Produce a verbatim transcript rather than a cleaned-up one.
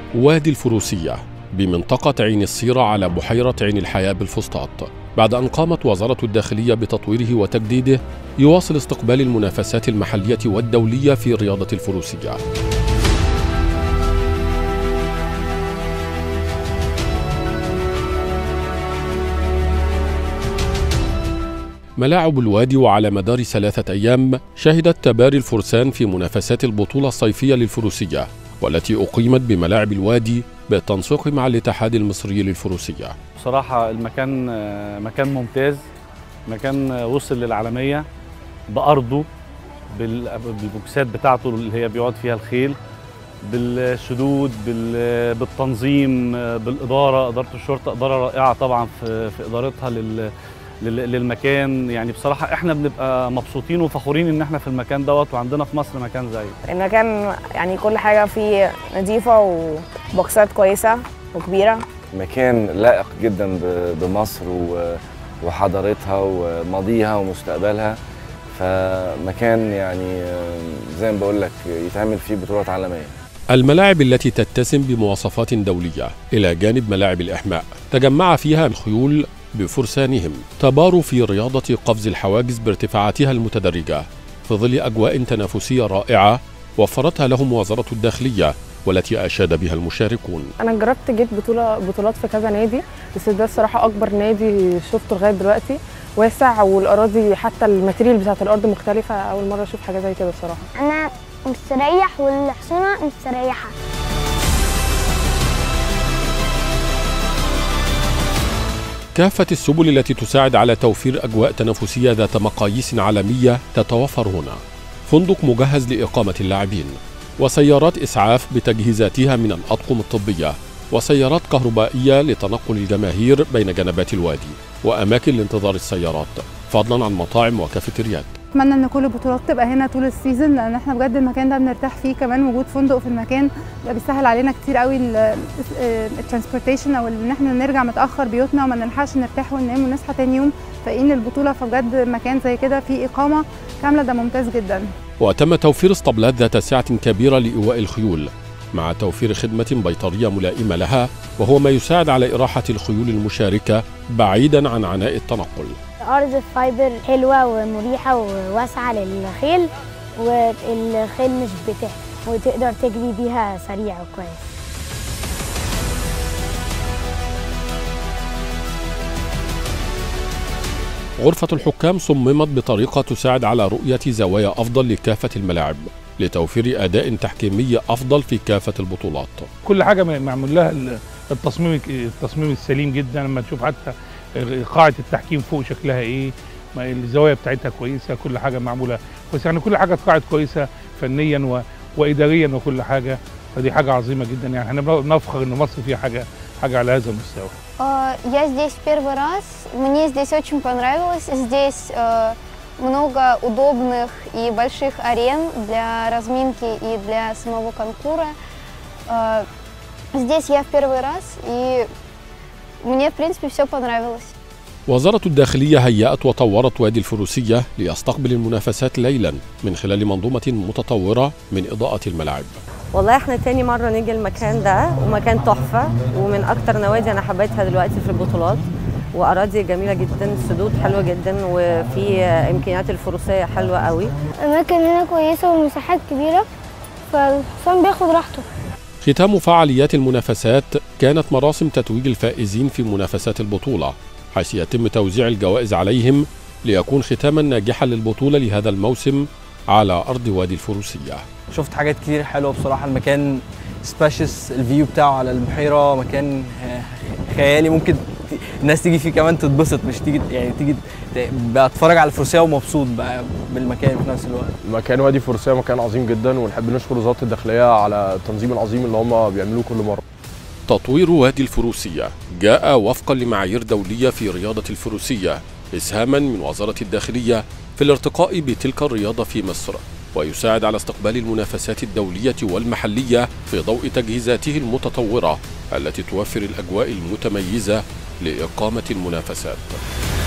وادي الفروسية بمنطقة عين الصيرة على بحيرة عين الحياة بالفسطاط. بعد أن قامت وزارة الداخلية بتطويره وتجديده، يواصل استقبال المنافسات المحلية والدولية في رياضة الفروسية. ملاعب الوادي وعلى مدار ثلاثة أيام شهدت تباري الفرسان في منافسات البطولة الصيفية للفروسية، والتي أقيمت بملاعب الوادي بالتنسيق مع الاتحاد المصري للفروسية. بصراحة المكان مكان ممتاز، مكان وصل للعالمية بأرضه، بالبوكسات بتاعته اللي هي بيقعد فيها الخيل، بالشدود، بالتنظيم، بالإدارة. إدارة الشرطة إدارة رائعة طبعا في في إدارتها لل للمكان. يعني بصراحة احنا بنبقى مبسوطين وفخورين ان احنا في المكان دوت وعندنا في مصر مكان زيه. المكان يعني كل حاجة فيه نظيفة وبوكسات كويسة وكبيرة. مكان لائق جدا بمصر وحضارتها وماضيها ومستقبلها، فمكان يعني زي ما بقول لك يتعمل فيه بطولات عالمية. الملاعب التي تتسم بمواصفات دولية إلى جانب ملاعب الإحماء تجمع فيها الخيول بفرسانهم، تباروا في رياضة قفز الحواجز بارتفاعاتها المتدرجة في ظل أجواء تنافسية رائعة وفرتها لهم وزارة الداخلية والتي أشاد بها المشاركون. أنا جربت جيت بطولة بطولات في كذا نادي، بس ده الصراحة أكبر نادي شفته لغاية دلوقتي، واسع والأراضي حتى الماتيريال بتاعت الأرض مختلفة. أول مرة أشوف حاجة زي كده الصراحة. أنا مستريح والحصانة مستريحة. كافة السبل التي تساعد على توفير أجواء تنافسية ذات مقاييس عالمية تتوفر هنا. فندق مجهز لإقامة اللاعبين، وسيارات إسعاف بتجهيزاتها من الأطقم الطبية، وسيارات كهربائية لتنقل الجماهير بين جنبات الوادي، وأماكن لانتظار السيارات، فضلا عن مطاعم وكافيتريات. اتمنى ان كل البطولات تبقى هنا طول السيزون، لان احنا بجد المكان ده بنرتاح فيه. كمان وجود فندق في المكان ده بيسهل علينا كتير قوي الترانسبورتيشن، او ان احنا نرجع متاخر بيوتنا وما نلحقش نرتاح وننام ونصحى تاني يوم فايقين للبطوله. فبجد مكان زي كده فيه اقامه كامله ده ممتاز جدا. وتم توفير اسطبلات ذات سعه كبيره لايواء الخيول، مع توفير خدمه بيطريه ملائمه لها، وهو ما يساعد على اراحه الخيول المشاركه بعيدا عن عناء التنقل. أرض فايبر حلوة ومريحة وواسعة للخيل، والخيل مش بتحت وتقدر تجري بيها سريع وكويس. غرفة الحكام صممت بطريقة تساعد على رؤية زوايا أفضل لكافة الملاعب لتوفير أداء تحكيمي أفضل في كافة البطولات. كل حاجة معمول لها التصميم التصميم السليم جدا. لما تشوف حتى قاعة التحكيم فوق شكلها ايه، الزوايا بتاعتها كويسة، كل حاجة معمولة كويسة. يعني كل حاجة اتقاعت كويسة فنيا و... وإداريا وكل حاجة، فدي حاجة عظيمة جدا. يعني احنا بنفخر إن مصر فيها حاجة حاجة على هذا المستوى. Я здесь первый раз, мне здесь очень понравилось. Здесь много удобных и больших арен для разминки и для самого конкура. Здесь я в первый раз и мне, в принципе, все понравилось. وزارة الداخلية هيأت وطورت وادي الفروسية ليستقبل المنافسات ليلا من خلال منظومة متطورة من إضاءة الملاعب. والله احنا تاني مرة نيجي المكان ده، ومكان تحفة ومن أكتر نوادي أنا حبيتها دلوقتي في البطولات، وأراضي جميلة جدا، سدود حلوة جدا، وفي إمكانيات الفروسية حلوة قوي. أماكن هنا كويسة ومساحات كبيرة، فالحصان بياخد راحته. ختام فعاليات المنافسات كانت مراسم تتويج الفائزين في منافسات البطولة، حيث يتم توزيع الجوائز عليهم ليكون ختاما ناجحا للبطولة لهذا الموسم على أرض وادي الفروسية. شفت حاجات كتير حلوة بصراحة. المكان سبيشس، الفيو بتاعه على البحيرة مكان خيالي، ممكن الناس تيجي فيه كمان تتبسط، مش تيجي يعني تيجي بتفرج على الفروسية ومبسوط بقى بالمكان في نفس الوقت. مكان وادي الفروسية مكان عظيم جدا، ونحب نشكر وزارة الداخلية على التنظيم العظيم اللي هم بيعملوه كل مرة. تطوير وادي الفروسية جاء وفقا لمعايير دولية في رياضة الفروسية، إسهاما من وزارة الداخلية في الارتقاء بتلك الرياضة في مصر، ويساعد على استقبال المنافسات الدولية والمحلية في ضوء تجهيزاته المتطورة التي توفر الأجواء المتميزة لإقامة المنافسات.